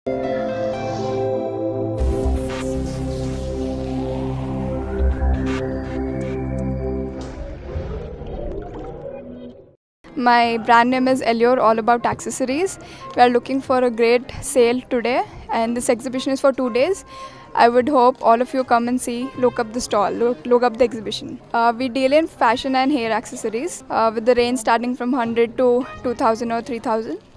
My brand name is Elior, all about accessories. We are looking for a great sale today, and this exhibition is for 2 days. I would hope all of you come and see, look up the stall, look up the exhibition. We deal in fashion and hair accessories with the range starting from 100 to 2000 or 3000.